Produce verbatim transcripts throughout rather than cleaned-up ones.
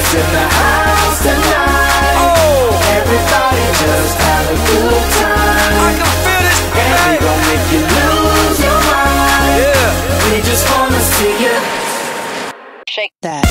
is in the house tonight. Oh. Everybody just have a good time. I can feel this, and we gon' make you lose your mind. Yeah. We just wanna see you shake that.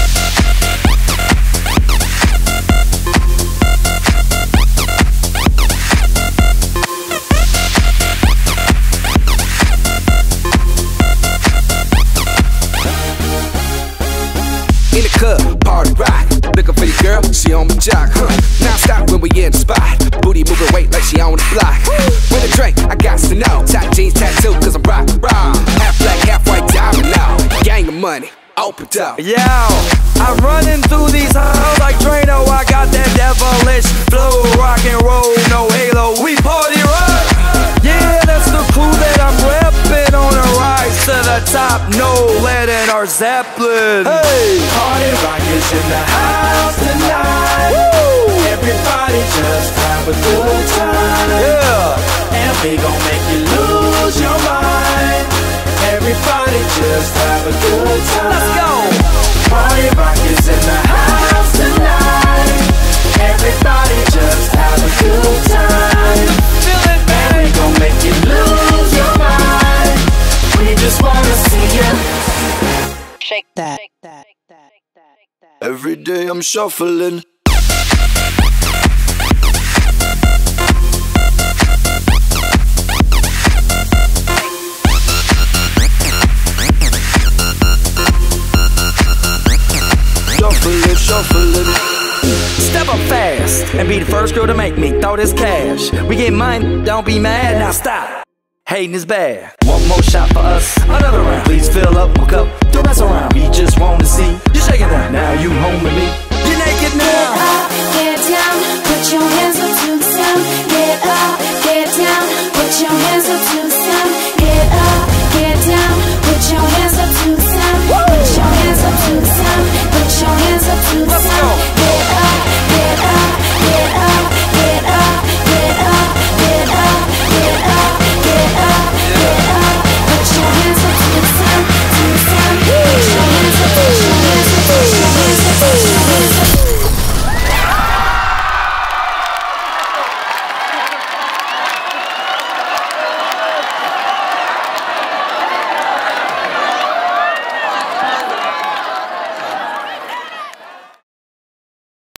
In the club, party rock. Looking for your girl, she on my jock, huh? Now stop when we in the spot. Booty moving weight like she on the block. With a drink, I got to know. Tight jeans tattoo, cause I'm rock, rock. Half black, half white diamond now. Gang of money, open up. Yo, I'm running through these halls like Drano. I got that devilish flow, rock and roll, no halo. We party rock. Yeah, that's the crew that I'm reppin' on a rise to the top. No lead in our Zeppelin. Hey, party rock is in the house tonight. Woo! Everybody just have a good time. Yeah, and we gon' make you lose your mind. Everybody just have a good time. Let's go. Party rock is in the house tonight. Everybody just have a good time. Feel it, man. And we gon' make you lose your mind. We just wanna see you shake that. Every day I'm shuffling. Shuffling, shuffling. Step up fast and be the first girl to make me throw this cash. We get mine, don't be mad, now stop. Hating is bad. One more shot for us, another round. Please fill up my cup, don't mess around. We just wanna see you shaking that. Now you home with me.